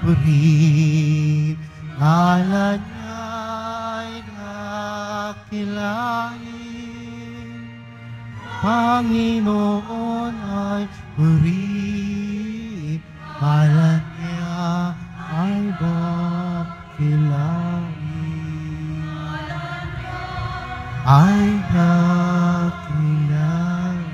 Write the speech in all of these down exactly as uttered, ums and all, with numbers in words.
purihin. Ngalan niya'y dakilain, Panginoon ay purihin. Ngalan niya ay dakilain, ay dakilain.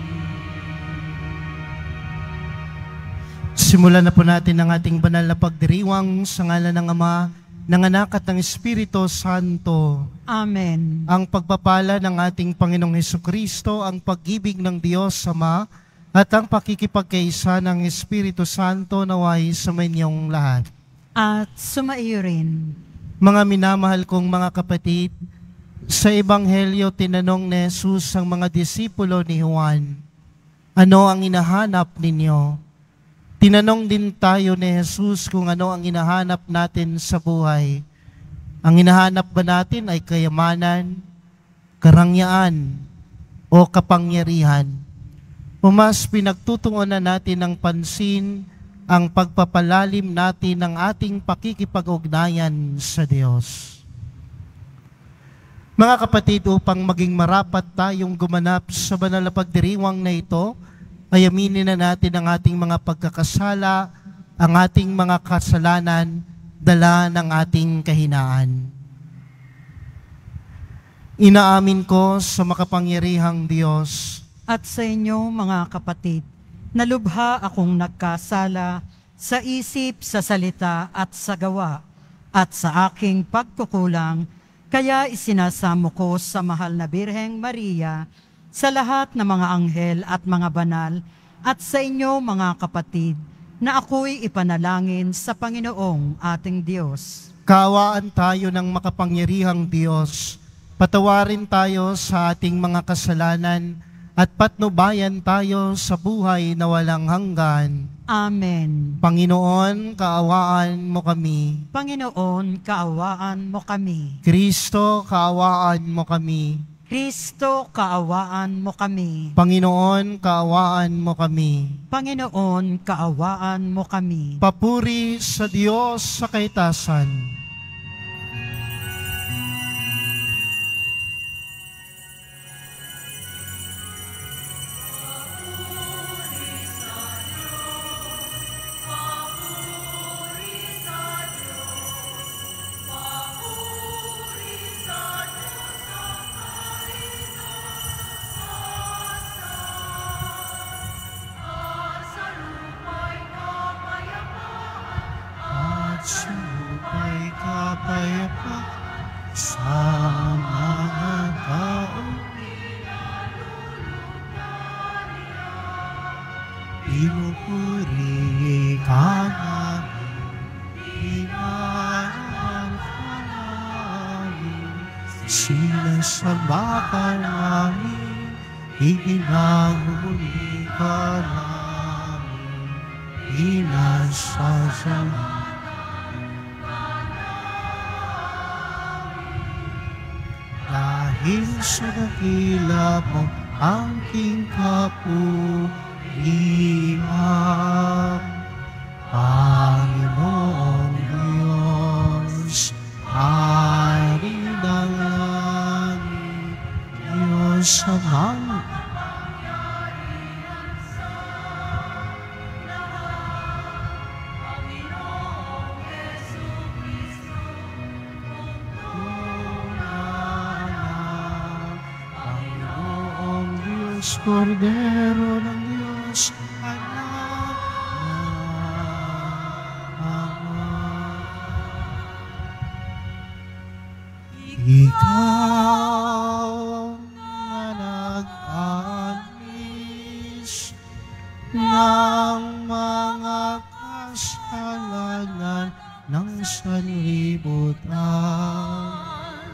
Simulan na po natin ang ating banal na pagdiriwang sa ngalan ng Ama, ng Anak at ng Espiritu Santo. Amen. Ang pagpapala ng ating Panginoong Hesukristo, ang pag-ibig ng Diyos Ama, at ang pakikipagkaisa ng Espiritu Santo naway sa inyong lahat. At sumaiyo rin. Mga minamahal kong mga kapatid, sa Ebanghelyo tinanong ni Jesus ang mga disipulo ni Juan, ano ang hinahanap ninyo? Tinanong din tayo ni Jesus kung ano ang hinahanap natin sa buhay. Ang hinahanap ba natin ay kayamanan, karangyaan, o kapangyarihan? O mas pinagtutuunan natin ng pansin ang pagpapalalim natin ng ating pakikipag-ugnayan sa Diyos. Mga kapatid, upang maging marapat tayong gumanap sa banal na pagdiriwang na ito, ay aminin na natin ang ating mga pagkakasala, ang ating mga kasalanan, dala ng ating kahinaan. Inaamin ko sa makapangyarihang Diyos At sa inyo mga kapatid, nalubha akong nagkasala sa isip, sa salita at sa gawa, at sa aking pagkukulang, kaya isinasamo ko sa mahal na Birheng Maria, sa lahat ng mga anghel at mga banal, at sa inyo mga kapatid, na ako'y ipanalangin sa Panginoong ating Diyos. Kaawaan tayo ng makapangyarihang Diyos, patawarin tayo sa ating mga kasalanan, at patnubayan tayo sa buhay na walang hanggan. Amen. Panginoon, kaawaan mo kami. Panginoon, kaawaan mo kami. Kristo, kaawaan mo kami. Kristo, kaawaan mo kami. Panginoon, kaawaan mo kami. Panginoon, kaawaan mo kami. Papuri sa Diyos sa kaitasan. Supay kapayapa sa mga taong pinupuri ka namin, inaangan ka namin, sinasamba namin, iginaguli ka namin, inasasama. Dahil sa dakila mo ang king kapurihan, Panginoong Diyos, Hari ng langit, Diyos amang Cordero ng Diyos, anak na Ama. Ikaw na nag-alis ng mga kasalanan ng sanlibutan,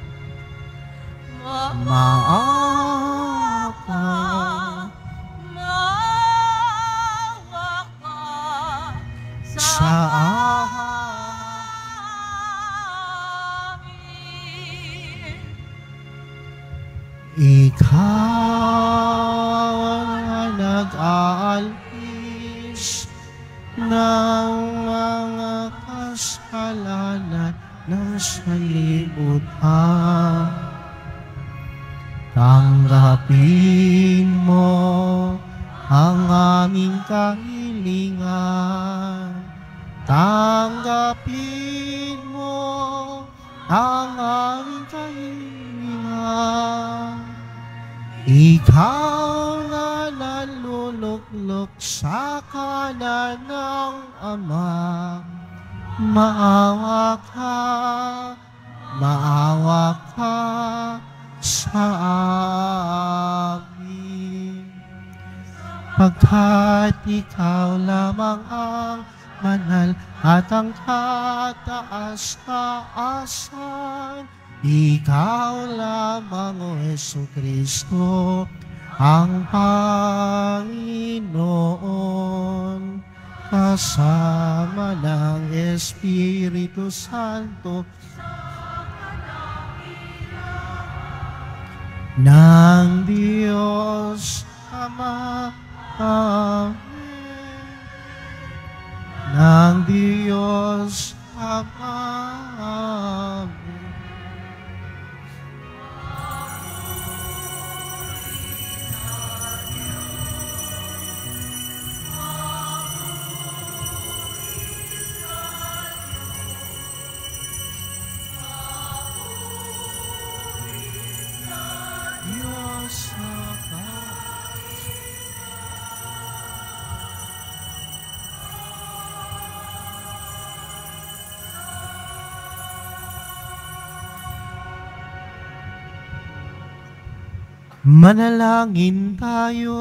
maawa sa amin. Ikaw ang nag-aalis ng mga sanlibutan. Tanggapin mo ang aming kahilingan. Tanggapin mo ang aming kahilingan. Ikaw na naluluklok sa kanan ng Ama, maawa ka, maawa ka sa amin. Pagkat ikaw lamang ang banal at ang kataas-taasan, ikaw lamang, O Jesucristo, ang Panginoon, kasama ng Espiritu Santo, ng Diyos Ama, Amen. Ng Diyos Ama, Amen. Manalangin tayo.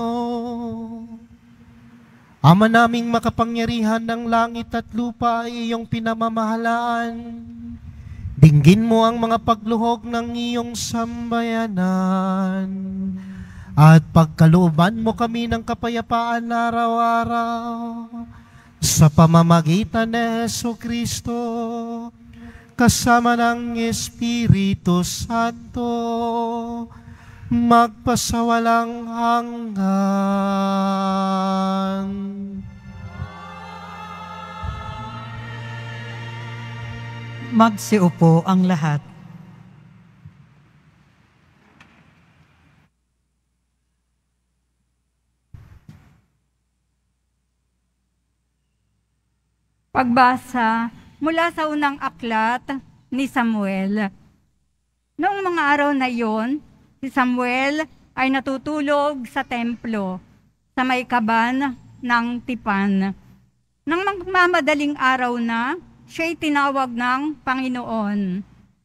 Ama naming makapangyarihan ng langit at lupa ay iyong pinamamahalaan. Dinggin mo ang mga pagluhog ng iyong sambayanan at pagkalooban mo kami ng kapayapaan araw-araw sa pamamagitan ni Jesucristo kasama ng Espiritu Santo magpasawalang hanggan. Magsiupo ang lahat. Pagbasa mula sa unang aklat ni Samuel. Noong mga araw na iyon, si Samuel ay natutulog sa templo sa may kaban ng tipan. Nang magmamadaling araw na, siya'y tinawag ng Panginoon.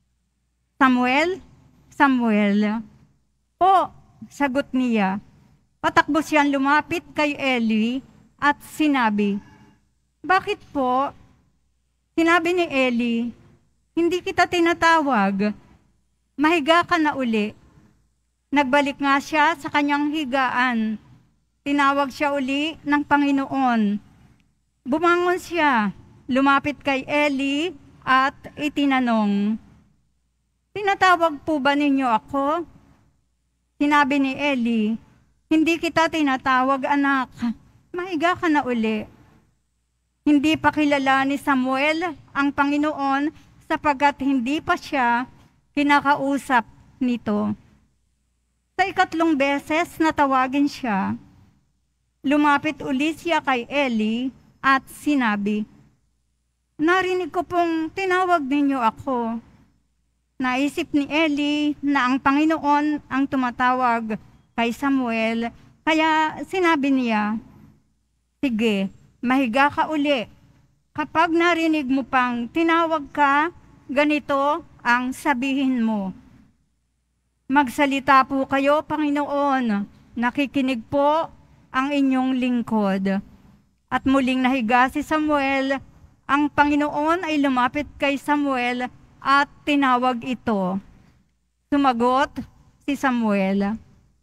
Samuel, Samuel. O, sagot niya. Patakbo siyang lumapit kay Eli at sinabi, bakit po? Sinabi ni Eli, hindi kita tinatawag. Mahiga ka na uli. Nagbalik nga siya sa kanyang higaan. Tinawag siya uli ng Panginoon. Bumangon siya, lumapit kay Eli at itinanong, tinatawag po ba ninyo ako? Sinabi ni Eli, hindi kita tinatawag anak. Mahiga ka na uli. Hindi pa kilala ni Samuel ang Panginoon sapagkat hindi pa siya kinakausap nito. Sa ikatlong beses na tawagin siya, lumapit uli siya kay Eli at sinabi, narinig ko pong tinawag ninyo ako. Naisip ni Eli na ang Panginoon ang tumatawag kay Samuel, kaya sinabi niya, sige, mahiga ka uli. Kapag narinig mo pang tinawag ka, ganito ang sabihin mo. Magsalita po kayo, Panginoon. Nakikinig po ang inyong lingkod. At muling nahiga si Samuel. Ang Panginoon ay lumapit kay Samuel at tinawag ito. Sumagot si Samuel,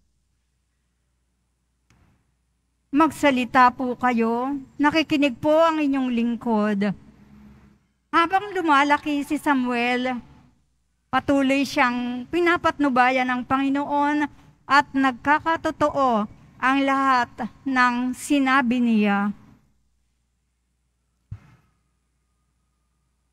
magsalita po kayo, nakikinig po ang inyong lingkod. Habang lumalaki si Samuel, patuloy siyang pinapatnubayan ng Panginoon at nagkakatotoo ang lahat ng sinabi niya.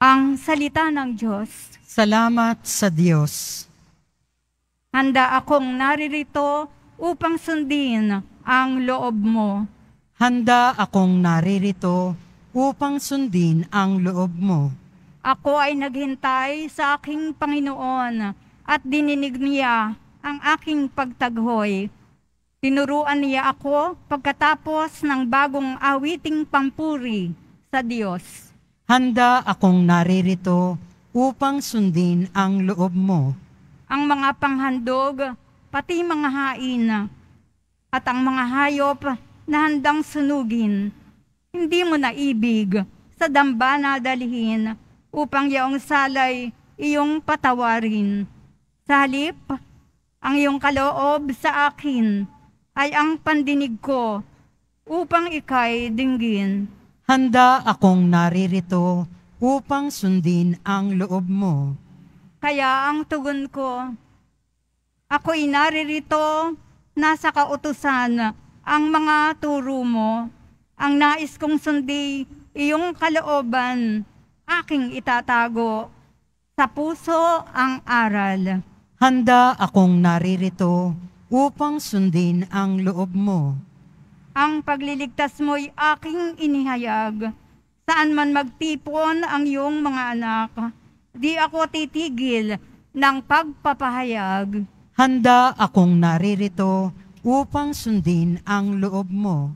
Ang salita ng Diyos. Salamat sa Diyos. Handa akong naririto upang sundin ang loob mo. Handa akong naririto upang sundin ang loob mo. Ako ay naghintay sa aking Panginoon at dininig niya ang aking pagtaghoy. Tinuruan niya ako pagkatapos ng bagong awiting pampuri sa Diyos. Handa akong naririto upang sundin ang loob mo. Ang mga panghandog, pati mga hain, at ang mga hayop na handang sunugin, hindi mo naibig sa dambana dalhin upang yaong salay iyong patawarin. Sa halip, ang iyong kaloob sa akin ay ang pandinig ko upang ika'y dinggin. Handa akong naririto upang sundin ang loob mo. Kaya ang tugon ko, ako'y naririto, nasa kautusan ang mga turo mo. Ang nais kong sundi, iyong kalooban, aking itatago. Sa puso ang aral. Handa akong naririto upang sundin ang loob mo. Ang pagliligtas mo'y aking inihayag. Saan man magtipon ang iyong mga anak, di ako titigil ng pagpapahayag. Handa akong naririto upang sundin ang loob mo.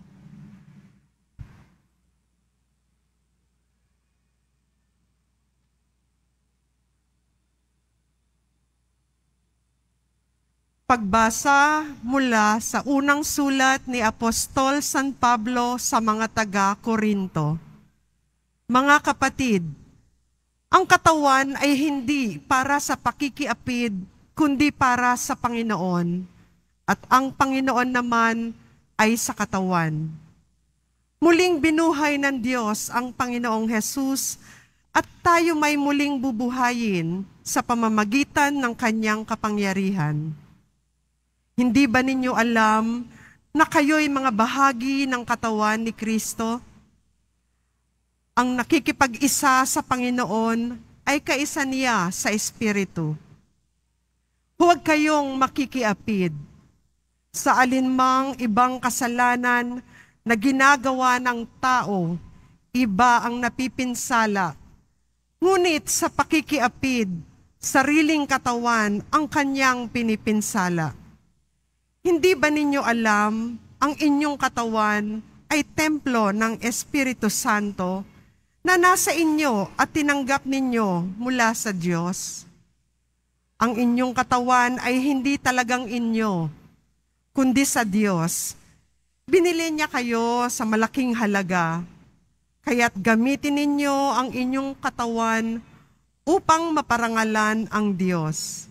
Pagbasa mula sa unang sulat ni Apostol San Pablo sa mga taga-Korinto. Mga kapatid, ang katawan ay hindi para sa pakikiapid, kundi para sa Panginoon, at ang Panginoon naman ay sa katawan. Muling binuhay ng Diyos ang Panginoong Hesus at tayo may muling bubuhayin sa pamamagitan ng kanyang kapangyarihan. Hindi ba ninyo alam na kayo'y mga bahagi ng katawan ni Kristo? Ang nakikipag-isa sa Panginoon ay kaisa niya sa Espiritu. Huwag kayong makikiapid sa alinmang ibang kasalanan na ginagawa ng tao, iba ang napipinsala. Ngunit sa pakikiapid, sariling katawan ang kanyang pinipinsala. Hindi ba ninyo alam ang inyong katawan ay templo ng Espiritu Santo na nasa inyo at tinanggap ninyo mula sa Diyos? Ang inyong katawan ay hindi talagang inyo, kundi sa Diyos. Binili niya kayo sa malaking halaga, kaya't gamitin ninyo ang inyong katawan upang maparangalan ang Diyos.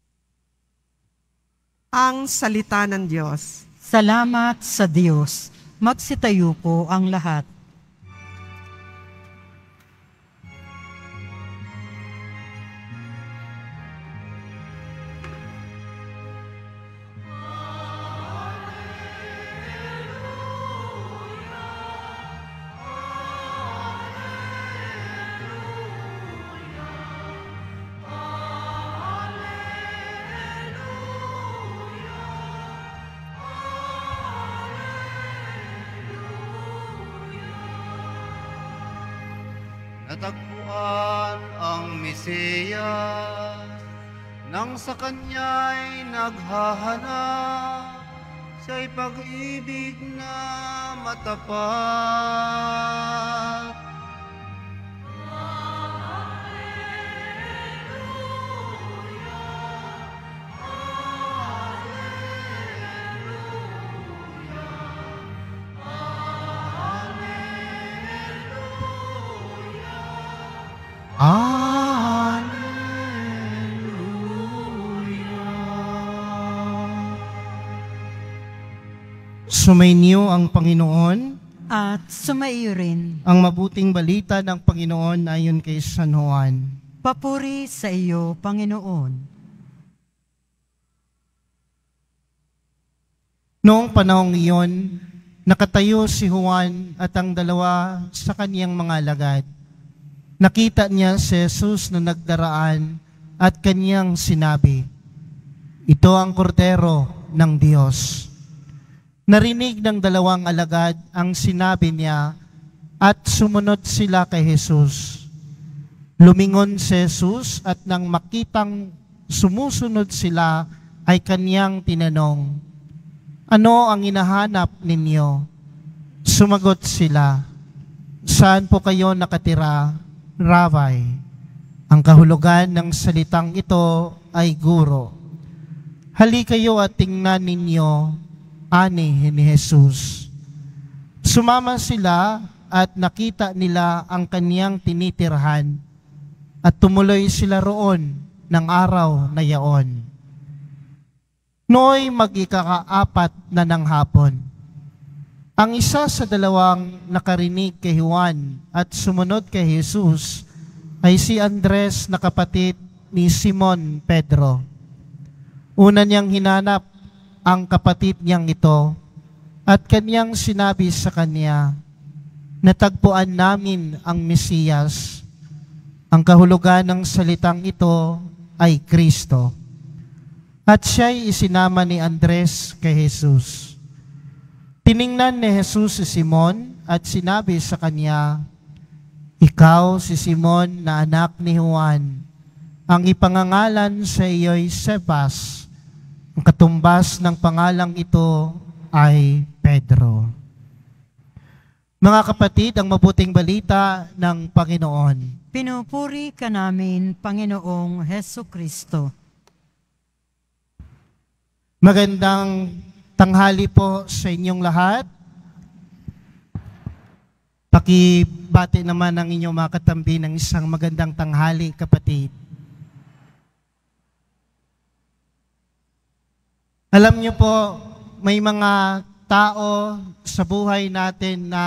Ang salita ng Diyos. Salamat sa Diyos. Magsitayo po ang lahat. Natagpuan ang Mesiyas, nang sa Kanya'y naghahanap, siya'y pag-ibig na matapat. Sumainyo ang Panginoon. At sumaiyo rin. Ang mabuting balita ng Panginoon ayon kay San Juan. Papuri sa iyo, Panginoon. Noong panahong iyon, nakatayo si Juan at ang dalawa sa kaniyang mga alagad. nakita niya si Jesus na nagdaraan at kanyang sinabi, "Ito ang kordero ng Diyos." Narinig ng dalawang alagad ang sinabi niya at sumunod sila kay Jesus. Lumingon si Jesus at nang makitang sumusunod sila ay kanyang tinanong, "Ano ang hinahanap ninyo?" Sumagot sila, "Saan po kayo nakatira, Rabbi?" Ang kahulugan ng salitang ito ay guro. "Hali kayo at tingnan ninyo," ani ni Jesus. Sumama sila at nakita nila ang kaniyang tinitirhan at tumuloy sila roon ng araw na yaon. Nooy mag-ikakaapat na ng hapon. Ang isa sa dalawang nakarinig kay Juan at sumunod kay Jesus ay si Andres na kapatid ni Simon Pedro. Una niyang hinanap ang kapatid niyang ito at kanyang sinabi sa kanya, "Natagpuan namin ang Mesiyas." Ang kahulugan ng salitang ito ay Kristo. At siya'y isinama ni Andres kay Jesus. Tiningnan ni Jesus si Simon at sinabi sa kanya, "Ikaw si Simon na anak ni Juan. Ang ipangangalan sa iyo'y Cebas. Ang katumbas ng pangalang ito ay Pedro." Mga kapatid, ang mabuting balita ng Panginoon. Pinupuri ka namin, Panginoong Heso Kristo. Magandang tanghali po sa inyong lahat. Pakibati naman ang inyong mga katambi ng isang magandang tanghali, kapatid. Alam niyo po, may mga tao sa buhay natin na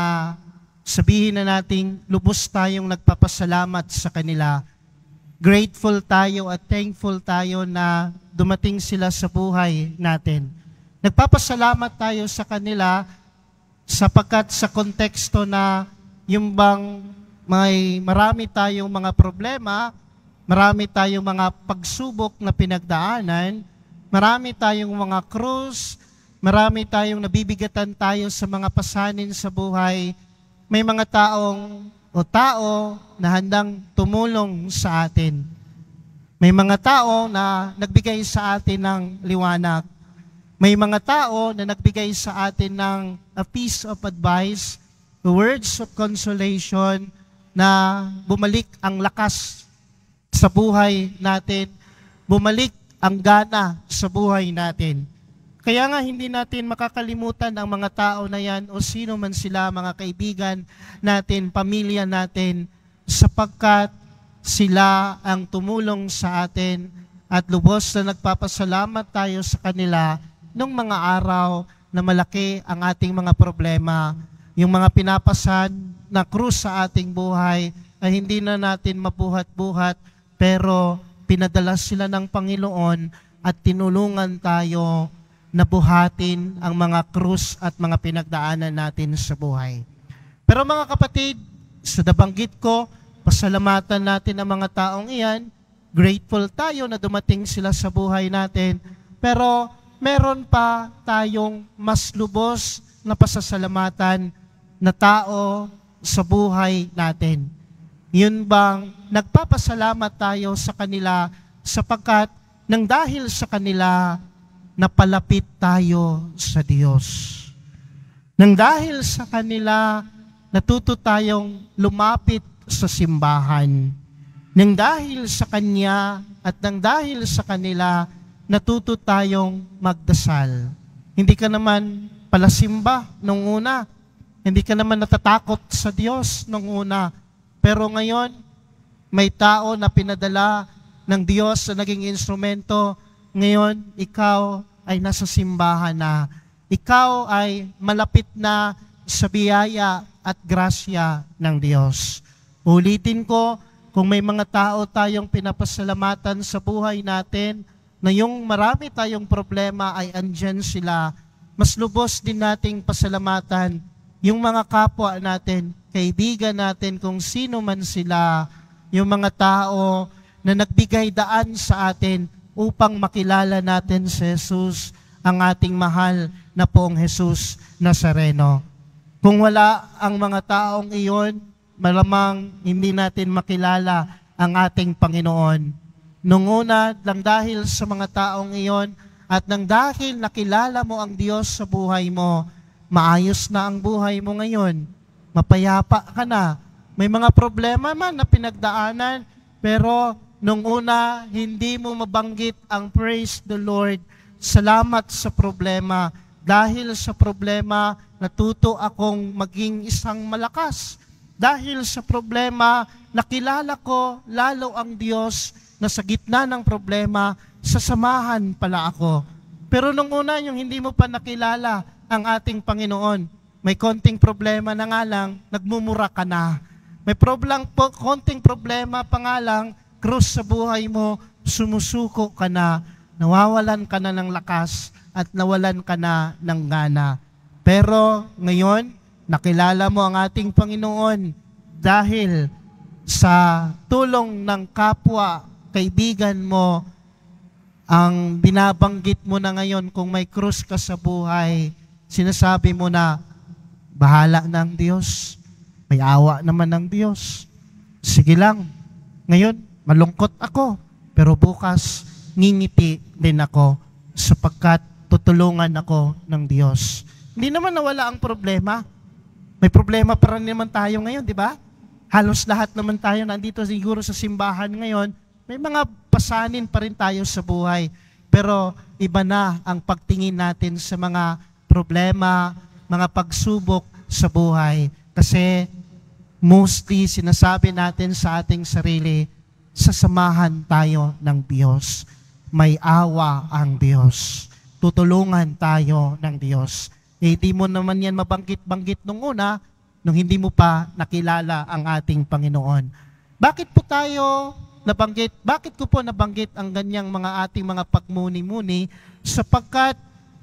sabihin na nating lubos tayong nagpapasalamat sa kanila. Grateful tayo at thankful tayo na dumating sila sa buhay natin. Nagpapasalamat tayo sa kanila sapagkat sa konteksto na yung bang may marami tayong mga problema, marami tayong mga pagsubok na pinagdaanan, marami tayong mga krus, marami tayong nabibigatan tayo sa mga pasanin sa buhay. May mga taong o tao na handang tumulong sa atin. May mga tao na nagbigay sa atin ng liwanag. May mga tao na nagbigay sa atin ng a piece of advice, words of consolation, na bumalik ang lakas sa buhay natin, bumalik ang gana sa buhay natin. Kaya nga hindi natin makakalimutan ang mga tao na yan o sino man sila, mga kaibigan natin, pamilya natin, sapagkat sila ang tumulong sa atin at lubos na nagpapasalamat tayo sa kanila nung mga araw na malaki ang ating mga problema. Yung mga pinapasan na krus sa ating buhay ay hindi na natin mabuhat-buhat, pero pinadala sila ng Panginoon at tinulungan tayo na buhatin ang mga krus at mga pinagdaanan natin sa buhay. Pero mga kapatid, sa nabanggit ko, pasalamatan natin ang mga taong iyan, grateful tayo na dumating sila sa buhay natin, pero meron pa tayong mas lubos na pasasalamatan na tao sa buhay natin. Yun bang nagpapasalamat tayo sa kanila sapagkat nang dahil sa kanila, napalapit tayo sa Diyos. Nang dahil sa kanila, natuto tayong lumapit sa simbahan. Nang dahil sa Kanya at nang dahil sa kanila, natuto tayong magdasal. Hindi ka naman palasimba nung una. Hindi ka naman natatakot sa Diyos nung una. Pero ngayon, may tao na pinadala ng Diyos na naging instrumento. Ngayon, ikaw ay nasa simbahan na. Ikaw ay malapit na sa biyaya at grasya ng Diyos. Ulitin ko, kung may mga tao tayong pinapasalamatan sa buhay natin, na yung marami tayong problema ay andyan sila, mas lubos din nating pasalamatan yung mga kapwa natin, kaibigan natin, kung sino man sila, yung mga tao na nagbigay daan sa atin upang makilala natin si Jesus, ang ating mahal na Poong Jesus Nazareno. Kung wala ang mga taong iyon, malamang hindi natin makilala ang ating Panginoon. Nung una, lang dahil sa mga taong iyon at nang dahil nakilala mo ang Diyos sa buhay mo, maayos na ang buhay mo ngayon. Mapayapa ka na. May mga problema man na pinagdaanan, pero nung una, hindi mo mabanggit ang praise the Lord. Salamat sa problema. Dahil sa problema, natuto akong maging isang malakas. Dahil sa problema, nakilala ko lalo ang Diyos na sa gitna ng problema, sasamahan pala ako. Pero nung una, yung hindi mo pa nakilala ang ating Panginoon, may konting problema na nga lang, nagmumura ka na. May problem, po, konting problema pa nga lang, krus sa buhay mo, sumusuko ka na, nawawalan ka na ng lakas at nawalan ka na ng gana. Pero ngayon, nakilala mo ang ating Panginoon dahil sa tulong ng kapwa, kaibigan mo, ang binabanggit mo na ngayon kung may krus ka sa buhay, sinasabi mo na, bahala na ang Diyos. May awa naman ng Diyos. Sige lang. Ngayon, malungkot ako. Pero bukas, ngingiti din ako sapagkat tutulungan ako ng Diyos. Hindi naman nawala ang problema. May problema pa rin naman tayo ngayon, di ba? Halos lahat naman tayo nandito siguro sa simbahan ngayon. May mga pasanin pa rin tayo sa buhay. Pero iba na ang pagtingin natin sa mga problema, mga pagsubok sa buhay. Kasi mostly sinasabi natin sa ating sarili, sasamahan tayo ng Diyos. May awa ang Diyos. Tutulungan tayo ng Diyos. Eh, di mo naman yan mabanggit-banggit nung una, nung hindi mo pa nakilala ang ating Panginoon. Bakit po tayo nabanggit? Bakit ko po nabanggit ang ganyang mga ating mga pagmuni-muni? Sapagkat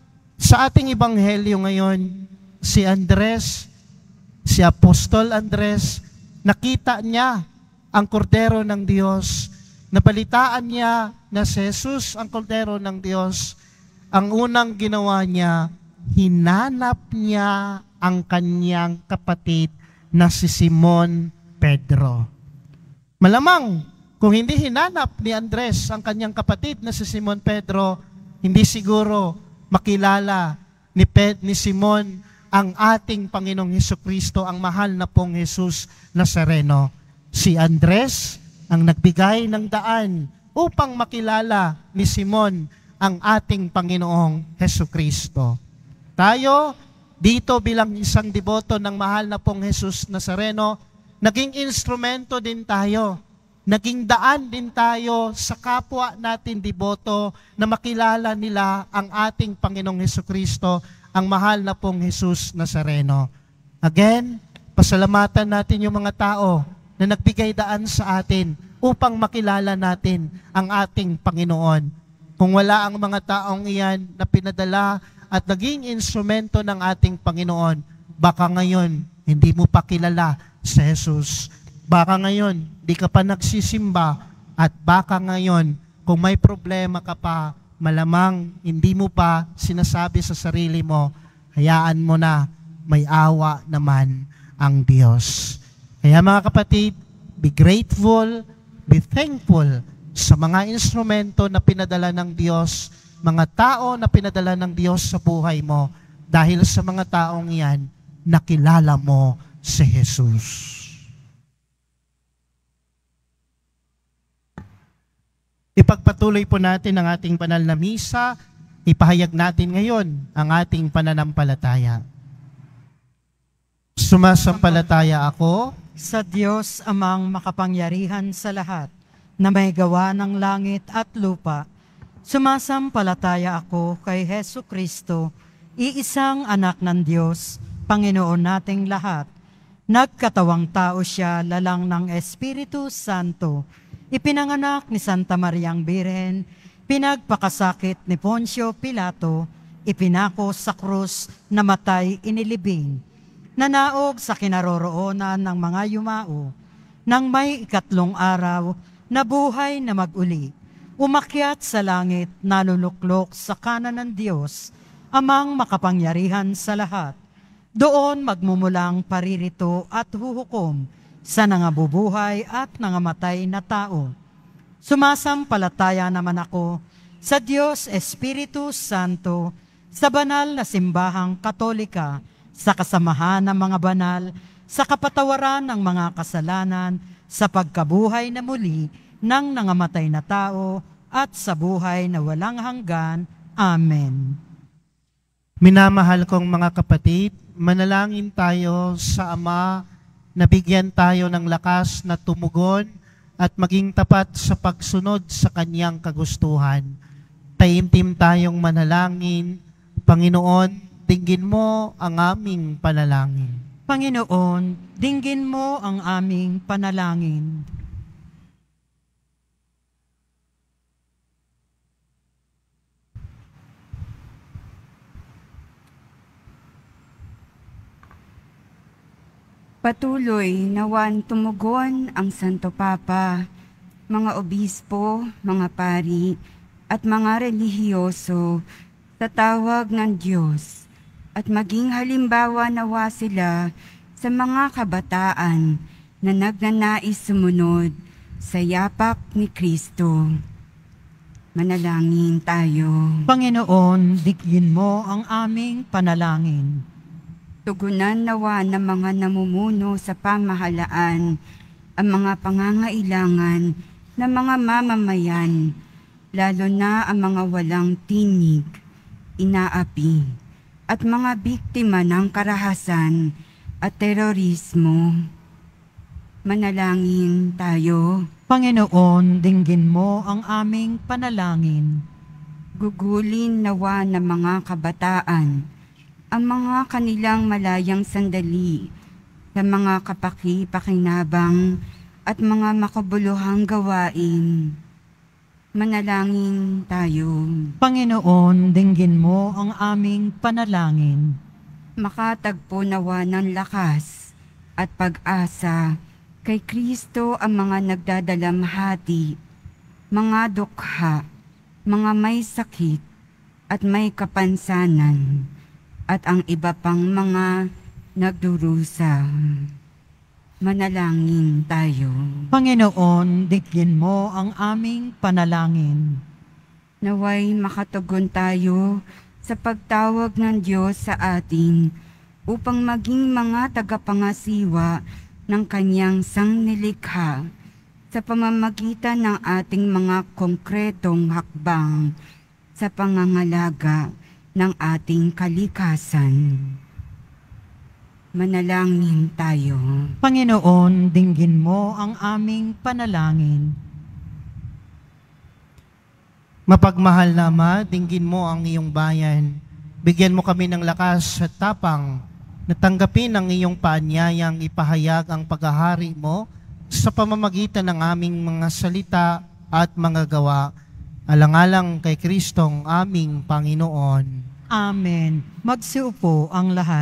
sa ating ebanghelyo ngayon, si Andres, si Apostol Andres, nakita niya ang kordero ng Diyos. Nabalitaan niya na si Jesus ang kordero ng Diyos. Ang unang ginawa niya, hinanap niya ang kanyang kapatid na si Simon Pedro. Malamang, kung hindi hinanap ni Andres ang kanyang kapatid na si Simon Pedro, hindi siguro makilala ni, Ped, ni Simon ang ating Panginoong Hesukristo, ang mahal na pong Jesus Nazareno. Si Andres ang nagbigay ng daan upang makilala ni Simon ang ating Panginoong Hesukristo. Tayo, dito bilang isang deboto ng mahal na pong Jesus Nazareno, naging instrumento din tayo. Naging daan din tayo sa kapwa natin deboto na makilala nila ang ating Panginoong Hesukristo, ang mahal na pong Jesus Nazareno. Again, pasalamatan natin yung mga tao na nagbigay daan sa atin upang makilala natin ang ating Panginoon. Kung wala ang mga taong iyan na pinadala at naging instrumento ng ating Panginoon, baka ngayon hindi mo pa kilala si Jesus. Baka ngayon di ka pa nagsisimba at baka ngayon kung may problema ka pa, malamang hindi mo pa sinasabi sa sarili mo, hayaan mo na, may awa naman ang Diyos. Kaya mga kapatid, be grateful, be thankful sa mga instrumento na pinadala ng Diyos, mga tao na pinadala ng Diyos sa buhay mo, dahil sa mga taong iyan, nakilala mo si Jesus. Ipagpatuloy po natin ang ating banal na misa, ipahayag natin ngayon ang ating pananampalataya. Sumasampalataya ako sa Diyos amang makapangyarihan sa lahat, na may gawa ng langit at lupa. Sumasampalataya ako kay Hesu Kristo, iisang anak ng Diyos, Panginoon nating lahat. Nagkatawang tao siya lalang ng Espiritu Santo, ipinanganak ni Santa Mariang Birhen, pinagpakasakit ni Poncio Pilato, ipinako sa krus, namatay inilibing, nanaog sa kinaroroonan ng mga yumao, nang may ikatlong araw, nabuhay na mag-uli. Umakyat sa langit, naluluklok sa kanan ng Diyos, amang makapangyarihan sa lahat. Doon magmumulang paririto at huhukom sa nangabubuhay at nangamatay na tao. Sumasampalataya naman ako sa Diyos Espiritu Santo, sa banal na simbahang katolika, sa kasamahan ng mga banal, sa kapatawaran ng mga kasalanan, sa pagkabuhay na muli ng nangamatay na tao, at sa buhay na walang hanggan. Amen. Minamahal kong mga kapatid, manalangin tayo sa Ama na bigyan tayo ng lakas na tumugon at maging tapat sa pagsunod sa Kanyang kagustuhan. Taimtim tayong manalangin. Panginoon, dinggin mo ang aming panalangin. Panginoon, dinggin mo ang aming panalangin. Patuloy nawan tumugon ang Santo Papa, mga obispo, mga pari, at mga relihiyoso sa tawag ng Diyos, at maging halimbawa nawa sila sa mga kabataan na nagnanais sumunod sa yapak ni Kristo. Manalangin tayo. Panginoon, digin mo ang aming panalangin. Tugunan nawa ng mga namumuno sa pamahalaan ang mga pangangailangan ng mga mamamayan, lalo na ang mga walang tinig, inaapi, at mga biktima ng karahasan at terorismo. Manalangin tayo. Panginoon, dinggin mo ang aming panalangin. Gugulin nawa ng mga kabataan ang mga kanilang malayang sandali sa mga kapaki-pakinabang at mga makabuluhang gawain. Manalangin tayo. Panginoon, dinggin mo ang aming panalangin. Makatagpo nawa ng lakas at pag-asa kay Kristo ang mga nagdadalamhati, mga dukha, mga may sakit at may kapansanan, at ang iba pang mga nagdurusa. Manalangin tayo. Panginoon, digin mo ang aming panalangin. Naway makatugon tayo sa pagtawag ng Diyos sa atin upang maging mga tagapangasiwa ng Kanyang sangnilikha sa pamamagitan ng ating mga konkretong hakbang sa pangangalaga ng ating kalikasan. Manalangin tayo. Panginoon, dinggin mo ang aming panalangin. Mapagmahal na Ama, dinggin mo ang iyong bayan. Bigyan mo kami ng lakas at tapang na tanggapin ang iyong paanyayang ipahayag ang paghahari mo sa pamamagitan ng aming mga salita at mga gawa. Alang-alang kay Kristong aming Panginoon. Amen. Magsiupo ang lahat.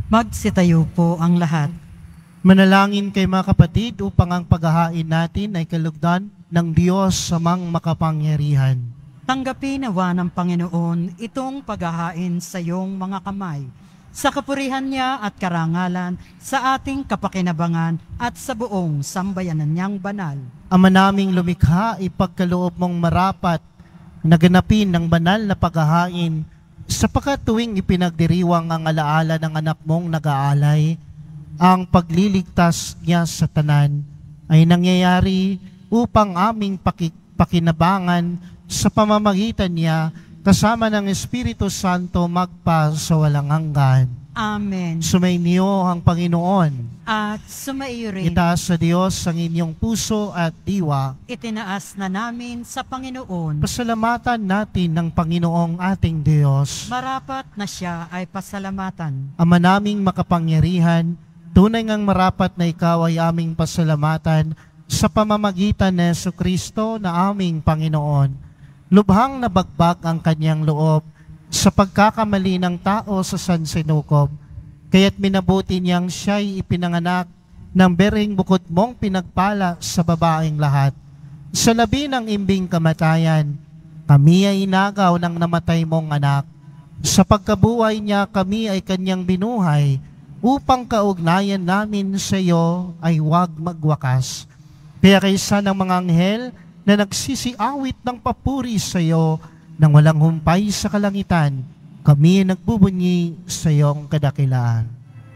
Magsitayo po ang lahat. Manalangin kay mga kapatid upang ang paghahain natin ay kalugdan ng Diyos samang makapangyarihan. Tanggapin nawa ng Panginoon itong paghahain sa iyong mga kamay, sa kapurihan niya at karangalan, sa ating kapakinabangan at sa buong sambayanan niyang banal. Ama naming lumikha, ipagkaloob mong marapat na ganapin ng banal na paghahain, sapagkat tuwing ipinagdiriwang ang alaala ng anak mong nag-aalay, ang pagliligtas niya sa tanan ay nangyayari upang aming paki- pakinabangan sa pamamagitan niya kasama ng Espiritu Santo magpa sa walang hanggan. Amen. Sumainyo ang Panginoon. At sumaiyo rin. Itaas sa Diyos ang inyong puso at diwa. Itinaas na namin sa Panginoon. Pasalamatan natin ng Panginoong ating Diyos. Marapat na siya ay pasalamatan. Ama naming makapangyarihan, tunay ngang marapat na ikaw ay aming pasalamatan sa pamamagitan ni Jesucristo na aming Panginoon. Lubhang nabagbag ang kanyang loob sa pagkakamali ng tao sa sansinukob, kaya't minabuti niyang siya'y ipinanganak ng bereng bukod mong pinagpala sa babaeng lahat. Sa labi ng imbing kamatayan, kami ay inagaw ng namatay mong anak. Sa pagkabuhay niya kami ay kanyang binuhay, upang kaugnayan namin sa iyo ay huwag magwakas. Kaya kaysa ng mga anghel na nagsisiawit ng papuri sa iyo nang walang humpay sa kalangitan, kami ay nagbubunyi sa iyong kadakilaan.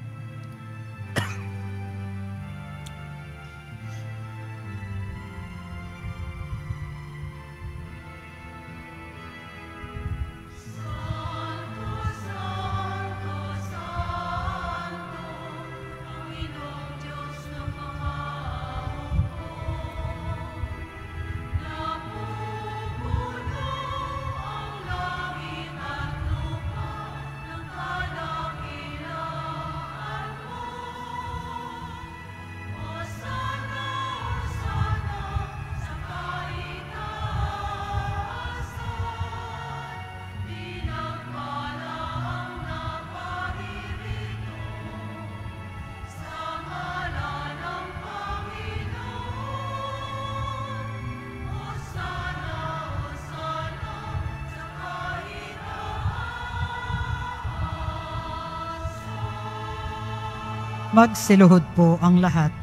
Magsiluhod po ang lahat.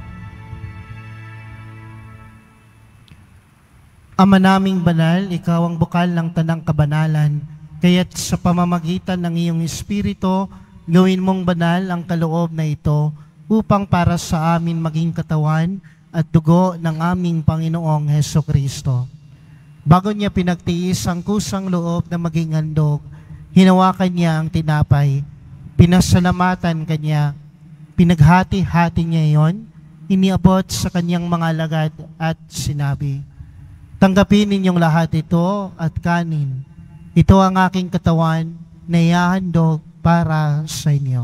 Ama naming banal, ikaw ang bukal ng tanang kabanalan, kaya't sa pamamagitan ng iyong Espiritu, gawin mong banal ang kaloob na ito upang para sa amin maging katawan at dugo ng aming Panginoong Hesukristo. Bago niya pinagtiis ang kusang loob na maging handog, hinawakan niya ang tinapay, pinasalamatan kanya, pinaghati-hati niya iyon, iniabot sa kanyang mga alagad at sinabi, tanggapin ninyong lahat ito at kanin. Ito ang aking katawan na ihahandog para sa inyo.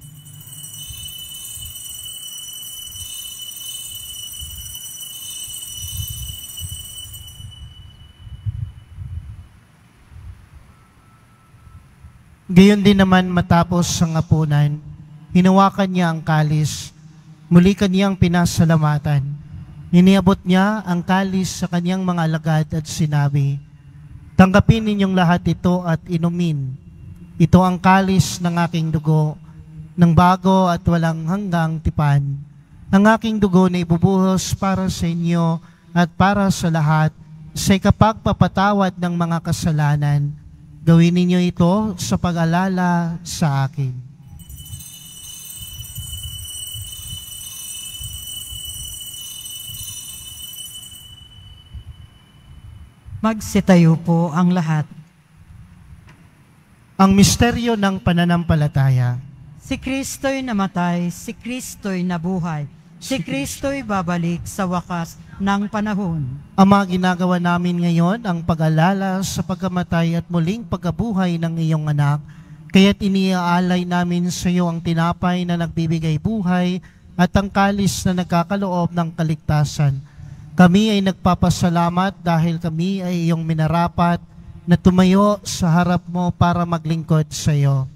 Gayon din naman matapos ang hapunan, hinawakan niya ang kalis, muli kaniyang pinasalamatan. Iniabot niya ang kalis sa kanyang mga alagad at sinabi, tanggapin ninyong lahat ito at inumin. Ito ang kalis ng aking dugo, ng bago at walang hanggang tipan. Ang aking dugo na ibubuhos para sa inyo at para sa lahat sa ikapagpapatawad ng mga kasalanan. Gawin ninyo ito sa pag-alala sa akin. Magsitayo po ang lahat. Ang misteryo ng pananampalataya. Si Kristo'y namatay, si Kristo'y nabuhay, si Kristo'y babalik sa wakas ng panahon. Ama, ginagawa namin ngayon ang pag-alala sa pagkamatay at muling pagkabuhay ng iyong anak, kaya't iniaalay namin sa iyo ang tinapay na nagbibigay buhay at ang kalis na nagkakaloob ng kaligtasan. Kami ay nagpapasalamat dahil kami ay iyong minarapat na tumayo sa harap mo para maglingkod sa iyo.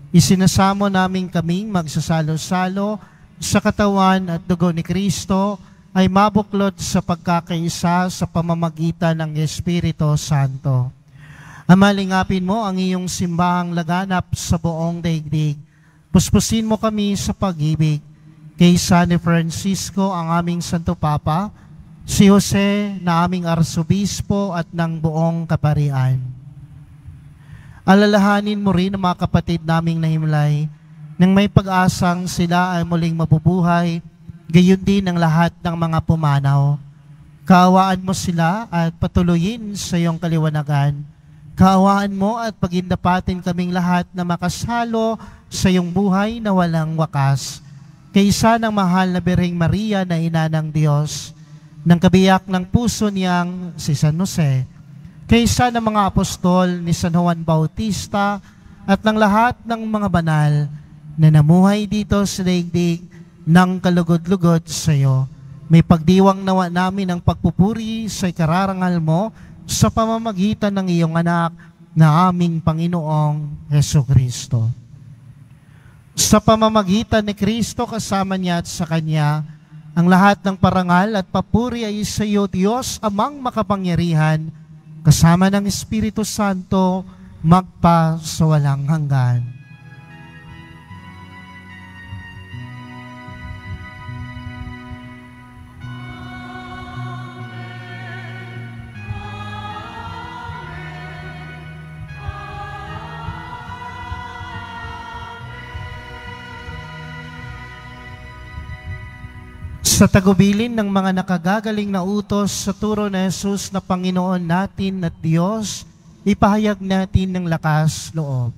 Isinasamo namin kaming magsasalo-salo sa katawan at dugo ni Kristo ay mabuklod sa pagkakaisa sa pamamagitan ng Espiritu Santo. Amalingapin mo ang iyong simbahang laganap sa buong daigdig. Puspusin mo kami sa pag-ibig. Kay San Francisco, ang aming Santo Papa, si Jose na aming Arsobispo at ng buong kaparian. Alalahanin mo rin ang mga kapatid naming nahimlay nang may pag-asang sila ay muling mabubuhay, gayon din ang lahat ng mga pumanaw. Kaawaan mo sila at patuloyin sa iyong kaliwanagan. Kaawaan mo at pagindapatin kaming lahat na makasalo sa iyong buhay na walang wakas. Kaysa ng mahal na Birheng Maria na ina ng Diyos, ng kabiyak ng puso niyang si San Jose, kaysa ng mga apostol ni San Juan Bautista at ng lahat ng mga banal na namuhay dito sa daigdig ng kalugod-lugod sa iyo. May pagdiwang nawa namin ang pagpupuri sa ikararangal mo sa pamamagitan ng iyong anak na aming Panginoong Hesukristo. Sa pamamagitan ni Kristo kasama niya at sa Kanya, ang lahat ng parangal at papuri ay sa iyo, Diyos, Amang makapangyarihan, kasama ng Espiritu Santo, magpa sa walang hanggan. Sa tagubilin ng mga nakagagaling na utos sa turo ni Jesus na Panginoon natin at Diyos, ipahayag natin ng lakas loob.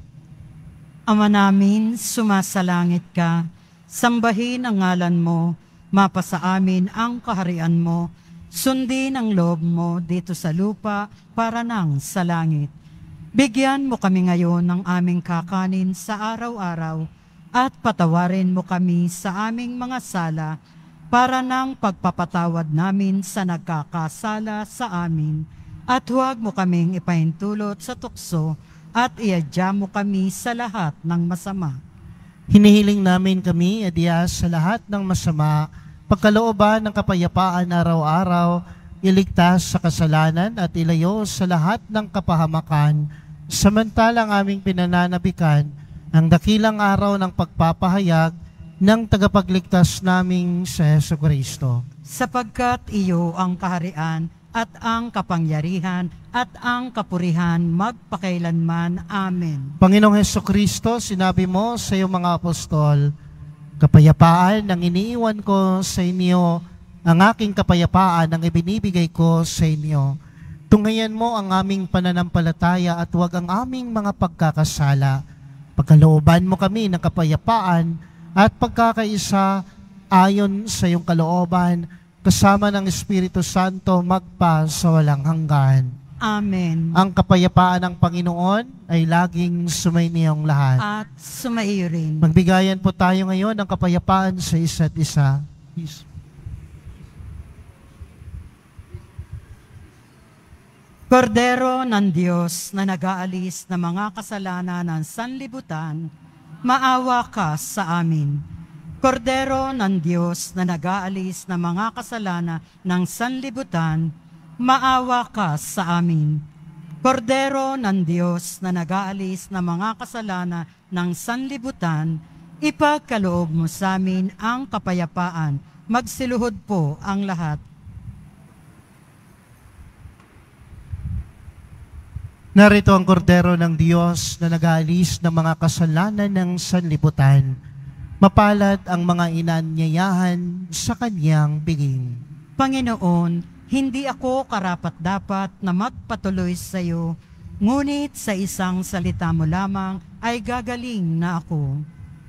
Ama namin, sumasalangit ka, sambahin ang ngalan mo, mapasa amin ang kaharian mo, sundin ang loob mo dito sa lupa para nang sa langit. Bigyan mo kami ngayon ng aming kakanin sa araw-araw at patawarin mo kami sa aming mga sala para ng pagpapatawad namin sa nagkakasala sa amin, at huwag mo kaming ipahintulot sa tukso at iadya mo kami sa lahat ng masama. Hinihiling namin kami adya sa lahat ng masama, pagkalooban ng kapayapaan araw-araw, iligtas sa kasalanan at ilayo sa lahat ng kapahamakan, samantalang aming pinananabikan ang dakilang araw ng pagpapahayag ng tagapagligtas naming sa Jesucristo. Sapagkat iyo ang kaharian at ang kapangyarihan at ang kapurihan magpakailanman. Amen. Panginoong Jesucristo, sinabi mo sa iyong mga apostol, kapayapaan ang iniiwan ko sa inyo, ang aking kapayapaan ang ibinibigay ko sa inyo. Tunghayan mo ang aming pananampalataya at huwag ang aming mga pagkakasala. Pagkalooban mo kami ng kapayapaan at pagkakaisa ayon sa iyong kalooban, kasama ng Espiritu Santo magpa sa walang hanggan. Amen. Ang kapayapaan ng Panginoon ay laging sumainiyong lahat. At sumaiyo rin. Magbigayan po tayo ngayon ng kapayapaan sa isa't isa. Peace. Kordero ng Diyos na nag-aalis ng mga kasalanan ng sanlibutan, maawa ka sa amin. Kordero ng Diyos na nag-aalis ng mga kasalanan ng sanlibutan, maawa ka sa amin. Kordero ng Diyos na nag-aalis ng mga kasalanan ng sanlibutan, ipagkaloob mo sa amin ang kapayapaan. Magsiluhod po ang lahat. Narito ang kordero ng Diyos na nag-aalis ng mga kasalanan ng sanlibutan. Mapalad ang mga inanyayahan sa kanyang piging. Panginoon, hindi ako karapat-dapat na magpatuloy sa iyo, ngunit sa isang salita mo lamang ay gagaling na ako.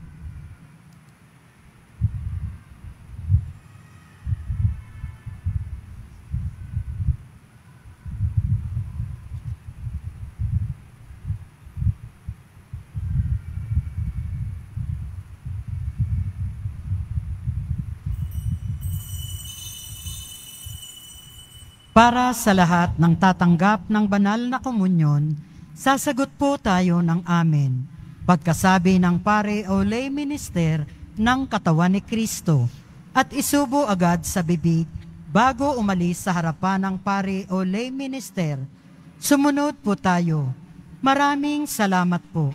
Para sa lahat ng tatanggap ng banal na komunyon, sasagot po tayo ng amen. pagkasabi ng pare o lay minister ng katawan ni Kristo, at isubo agad sa bibig bago umalis sa harapan ng pare o lay minister. Sumunod po tayo. Maraming salamat po.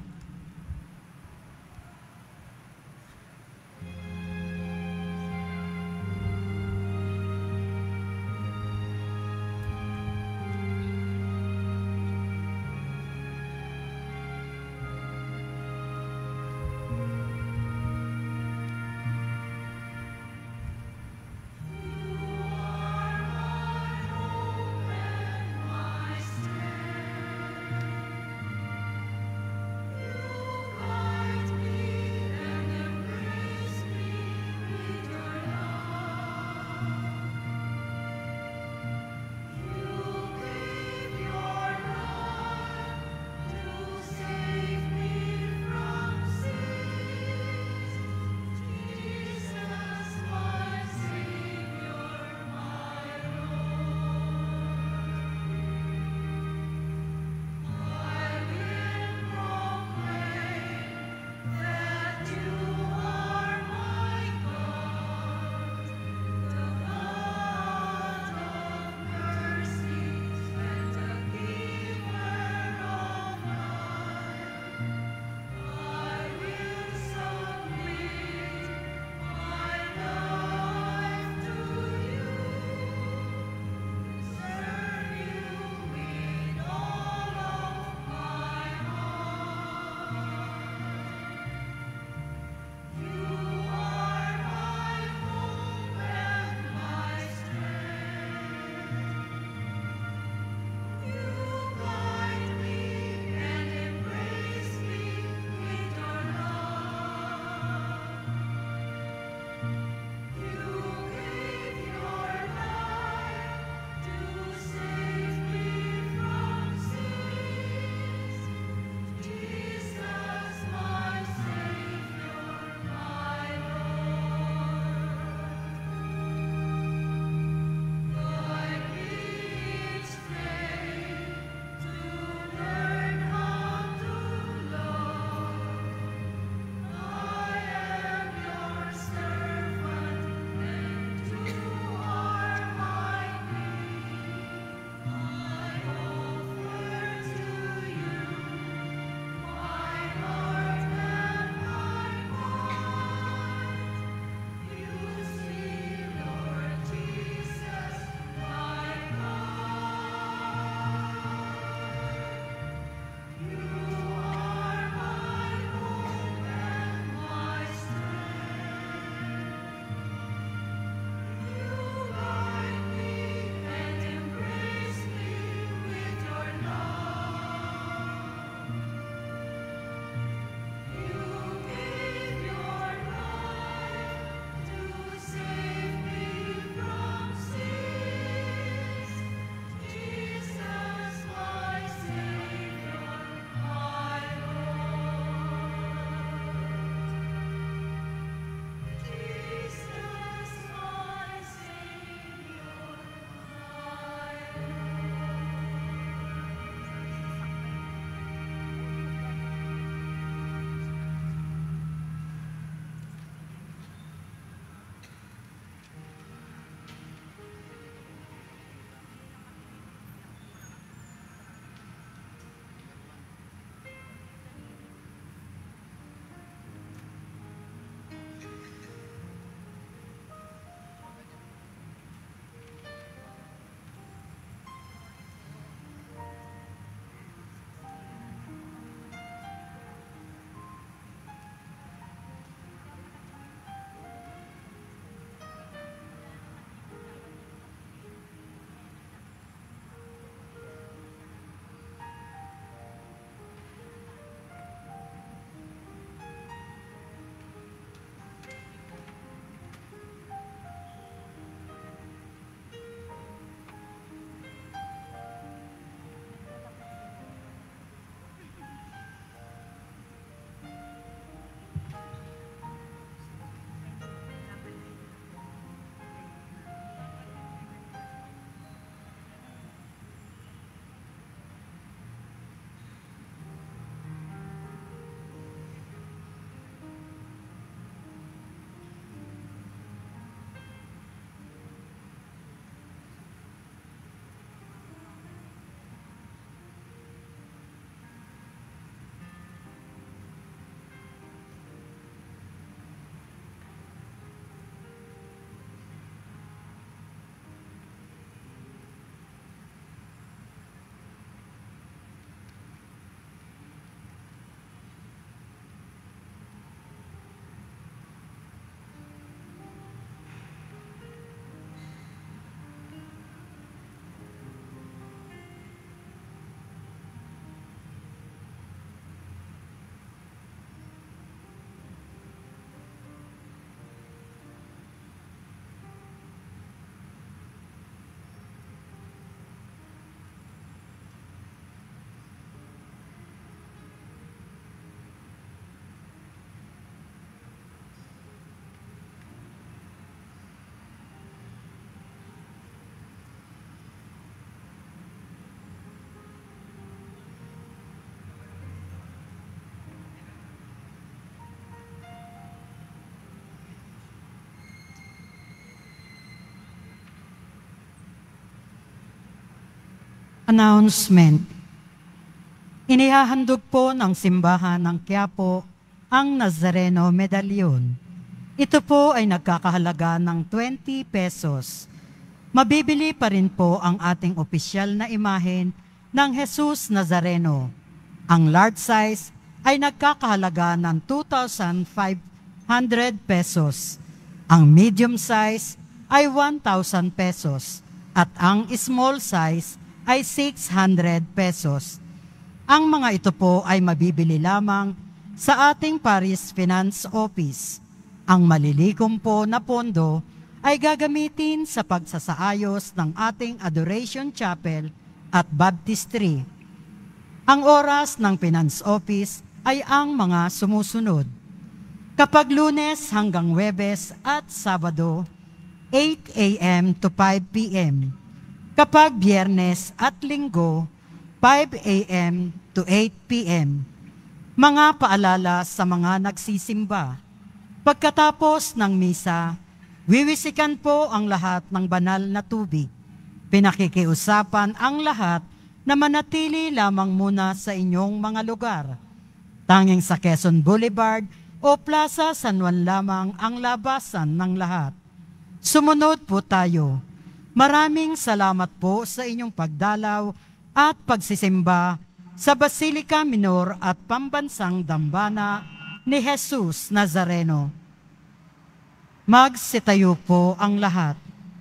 Announcement. Inihahandog po ng simbahan ng Quiapo ang Nazareno Medallion. Ito po ay nagkakahalaga ng twenty pesos. Mabibili pa rin po ang ating opisyal na imahen ng Jesus Nazareno. Ang large size ay nagkakahalaga ng two thousand five hundred pesos. Ang medium size ay one thousand pesos at ang small size ay six hundred pesos. Ang mga ito po ay mabibili lamang sa ating Paris Finance Office. Ang malilikom po na pondo ay gagamitin sa pagsasaayos ng ating Adoration Chapel at Baptistry. Ang oras ng Finance Office ay ang mga sumusunod. Kapag Lunes hanggang Huwebes at Sabado, eight a m to five p m Kapag Biyernes at Linggo, five a m to eight p m Mga paalala sa mga nagsisimba. Pagkatapos ng misa, wiwisikan po ang lahat ng banal na tubig. Pinakikiusapan ang lahat na manatili lamang muna sa inyong mga lugar. Tanging sa Quezon Boulevard o Plaza San Juan lamang ang labasan ng lahat. Sumunod po tayo. Maraming salamat po sa inyong pagdalaw at pagsisimba sa Basilica Minor at Pambansang Dambana ni Jesus Nazareno. Magsitayo po ang lahat.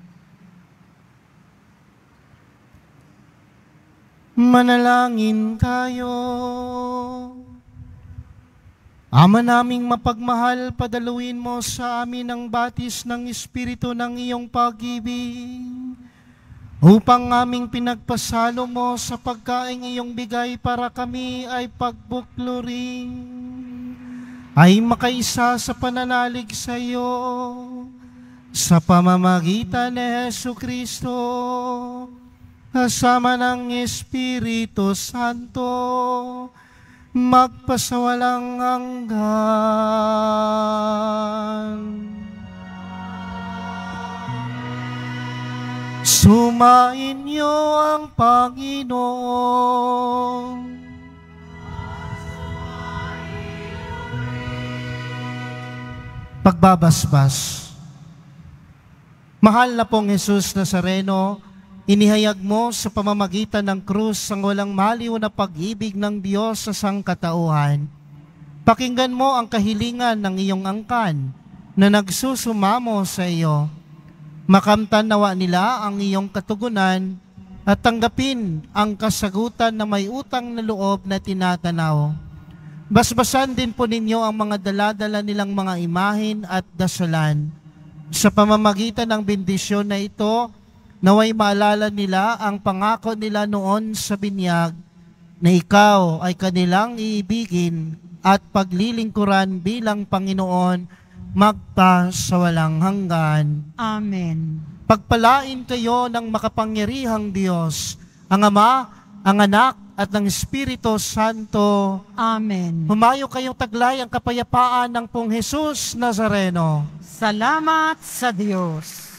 Manalangin tayo. Ama naming mapagmahal, padaluin mo sa amin ang batis ng Espiritu ng iyong pag-ibig, upang aming pinagpasalo mo sa pagkaing iyong bigay para kami ay pagbukluring, ay makaisa sa pananalig sa iyo, sa pamamagitan ni Jesucristo, kasama ng Espiritu Santo, magpasawalang hanggan. Sumain niyo ang Panginoon. Pagbabasbas. Mahal na pong Jesus Nazareno, inihayag mo sa pamamagitan ng krus ang walang maliw na pag-ibig ng Diyos sa sangkatauhan. Pakinggan mo ang kahilingan ng iyong angkan na nagsusumamo sa iyo. Makamtan nawa nila ang iyong katugunan at tanggapin ang kasagutan na may utang na loob na tinatanaw. Basbasan din po ninyo ang mga daladala nilang mga imahin at dasalan. Sa pamamagitan ng bendisyon na ito, naway maalala nila ang pangako nila noon sa binyag na ikaw ay kanilang iibigin at paglilingkuran bilang Panginoon magpa sa walang hanggan. Amen. Pagpalain kayo ng makapangyarihang Diyos, ang Ama, ang Anak, at ng Espiritu Santo. Amen. Humayo kayong taglay ang kapayapaan ng pong Jesus Nazareno. Salamat sa Diyos.